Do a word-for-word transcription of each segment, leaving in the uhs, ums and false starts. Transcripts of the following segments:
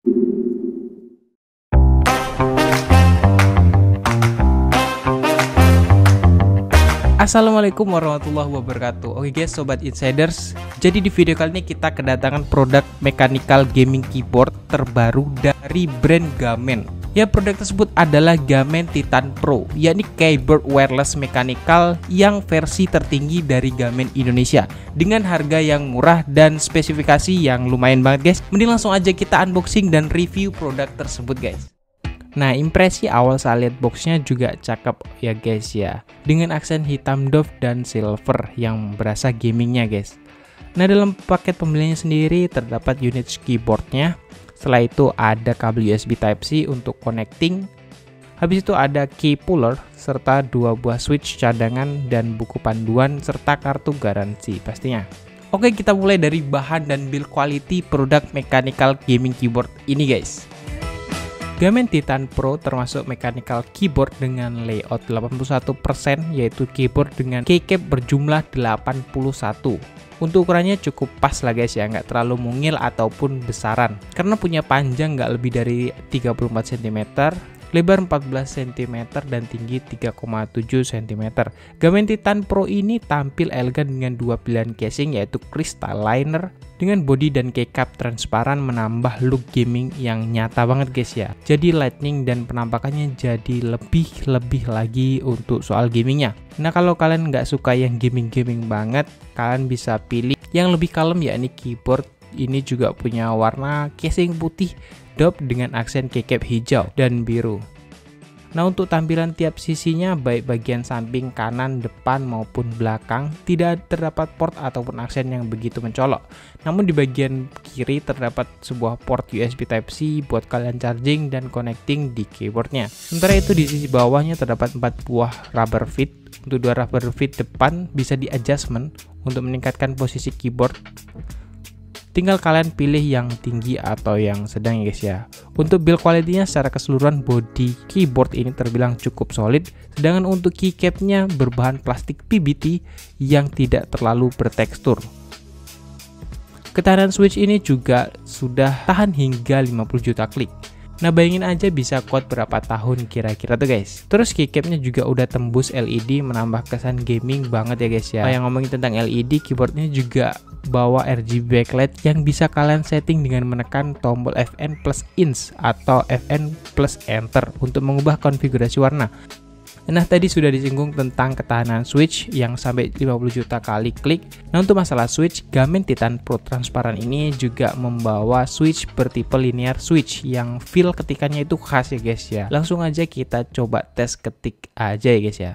Assalamualaikum warahmatullahi wabarakatuh. Oke guys, sobat insiders, jadi di video kali ini kita kedatangan produk mechanical gaming keyboard terbaru dari brand Gamen. Ya, produk tersebut adalah Gamen Titan Pro, yakni keyboard wireless mechanical yang versi tertinggi dari Gamen Indonesia dengan harga yang murah dan spesifikasi yang lumayan banget guys. Mending langsung aja kita unboxing dan review produk tersebut guys. Nah, impresi awal saya lihat boxnya juga cakep ya guys ya, dengan aksen hitam doff dan silver yang berasa gamingnya guys. Nah, dalam paket pembeliannya sendiri terdapat unit keyboardnya. Setelah itu ada kabel U S B Type C untuk connecting. Habis itu ada key puller serta dua buah switch cadangan dan buku panduan serta kartu garansi pastinya. Oke, kita mulai dari bahan dan build quality produk mechanical gaming keyboard ini guys. Gamen Titan Pro termasuk mechanical keyboard dengan layout delapan puluh satu persen, yaitu keyboard dengan keycap berjumlah delapan puluh satu. Untuk ukurannya cukup pas lah guys ya, nggak terlalu mungil ataupun besaran, karena punya panjang nggak lebih dari tiga puluh empat sentimeter, lebar empat belas sentimeter, dan tinggi tiga koma tujuh sentimeter. Gamen Titan Pro ini tampil elegan dengan dua pilihan casing, yaitu crystal liner dengan body dan keycap transparan, menambah look gaming yang nyata banget guys ya. Jadi lightning dan penampakannya jadi lebih-lebih lagi untuk soal gamingnya. Nah, kalau kalian nggak suka yang gaming-gaming banget, kalian bisa pilih yang lebih kalem, yakni keyboard ini juga punya warna casing putih dop dengan aksen keycap hijau dan biru. Nah, untuk tampilan tiap sisinya, baik bagian samping, kanan, depan maupun belakang, tidak terdapat port ataupun aksen yang begitu mencolok. Namun di bagian kiri terdapat sebuah port U S B Type C buat kalian charging dan connecting di keyboardnya. Sementara itu di sisi bawahnya terdapat empat buah rubber feet. Untuk dua rubber feet depan bisa di adjustment untuk meningkatkan posisi keyboard. Tinggal kalian pilih yang tinggi atau yang sedang ya guys ya. Untuk build quality-nya secara keseluruhan body keyboard ini terbilang cukup solid, sedangkan untuk keycapnya berbahan plastik P B T yang tidak terlalu bertekstur. Ketahanan switch ini juga sudah tahan hingga lima puluh juta klik. Nah, bayangin aja bisa kuat berapa tahun kira-kira tuh guys. Terus keycapnya juga udah tembus L E D, menambah kesan gaming banget ya guys ya. Nah, yang ngomongin tentang L E D, keyboardnya juga bawa R G B backlight yang bisa kalian setting dengan menekan tombol F N plus ins atau F N plus enter untuk mengubah konfigurasi warna. Nah, tadi sudah disinggung tentang ketahanan switch yang sampai lima puluh juta kali klik. Nah, untuk masalah switch, Gamen Titan Pro transparan ini juga membawa switch bertipe linear switch yang feel ketikannya itu khas ya guys ya. Langsung aja kita coba tes ketik aja ya guys ya.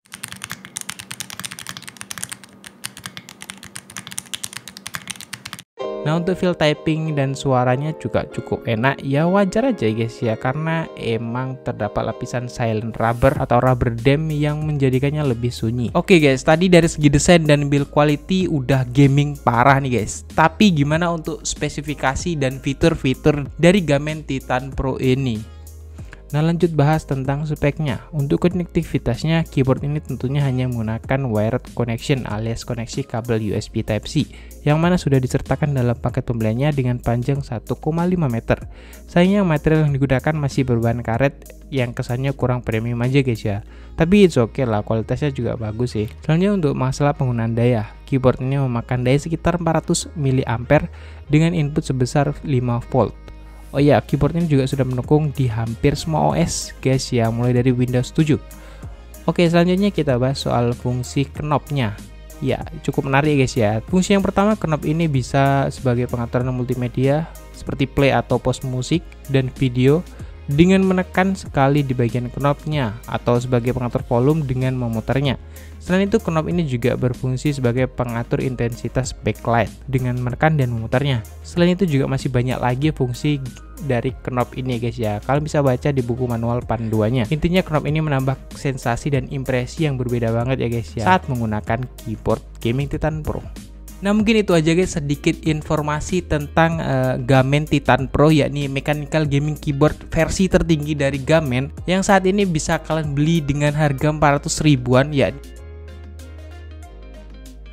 Nah, untuk feel typing dan suaranya juga cukup enak ya, wajar aja guys ya, karena emang terdapat lapisan silent rubber atau rubber dam yang menjadikannya lebih sunyi. Oke guys, tadi dari segi desain dan build quality udah gaming parah nih guys. Tapi gimana untuk spesifikasi dan fitur-fitur dari Gamen Titan Pro ini? Nah, lanjut bahas tentang speknya. Untuk konektivitasnya, keyboard ini tentunya hanya menggunakan wired connection alias koneksi kabel U S B Type C, yang mana sudah disertakan dalam paket pembeliannya dengan panjang satu koma lima meter. Sayangnya material yang digunakan masih berbahan karet yang kesannya kurang premium aja guys ya. Tapi it's okay lah, kualitasnya juga bagus sih. Selanjutnya untuk masalah penggunaan daya, keyboard ini memakan daya sekitar empat ratus miliampere dengan input sebesar lima volt. Oh iya, keyboard ini juga sudah mendukung di hampir semua O S guys ya, mulai dari Windows tujuh. Oke, selanjutnya kita bahas soal fungsi knobnya. Ya, cukup menarik guys ya. Fungsi yang pertama, knob ini bisa sebagai pengaturan multimedia seperti play atau pause musik dan video dengan menekan sekali di bagian knobnya, atau sebagai pengatur volume dengan memutarnya. Selain itu, knob ini juga berfungsi sebagai pengatur intensitas backlight dengan menekan dan memutarnya. Selain itu juga masih banyak lagi fungsi dari knob ini guys ya. Kalian bisa baca di buku manual panduannya. Intinya knob ini menambah sensasi dan impresi yang berbeda banget ya guys ya saat menggunakan keyboard Gamen Titan Pro. Nah, mungkin itu aja guys, sedikit informasi tentang uh, Gamen Titan Pro, yakni mechanical gaming keyboard versi tertinggi dari Gamen yang saat ini bisa kalian beli dengan harga empat ratus ribuan ya.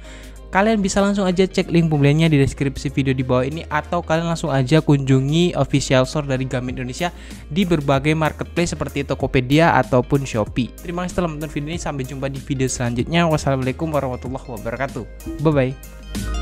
kalian bisa langsung aja cek link pembeliannya di deskripsi video di bawah ini, atau kalian langsung aja kunjungi official store dari Gamin Indonesia di berbagai marketplace seperti Tokopedia ataupun Shopee. Terima kasih telah menonton video ini, sampai jumpa di video selanjutnya. Wassalamualaikum warahmatullahi wabarakatuh. Bye bye.